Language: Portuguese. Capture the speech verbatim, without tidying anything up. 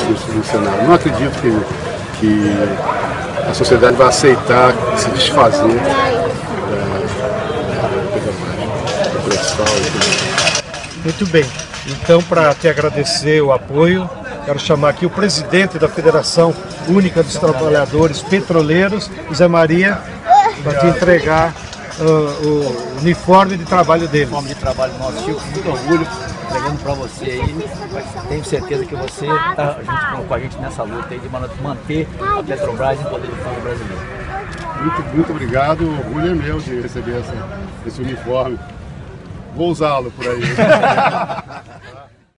processo no, no Senado. Não acredito que, que a sociedade vai aceitar se desfazer da pressão e tudo. Muito bem. Então, para te agradecer o apoio, quero chamar aqui o presidente da Federação Única dos Trabalhadores Petroleiros, Zé Maria, para te entregar uh, o uniforme de trabalho dele. Uniforme de trabalho nosso, Chico, com muito orgulho, entregando para você aí. Tenho certeza que você está junto com a gente nessa luta aí de manter a Petrobras em poder do povo brasileiro. Muito, muito obrigado, o orgulho é meu de receber essa, esse uniforme. Vou usá-lo por aí.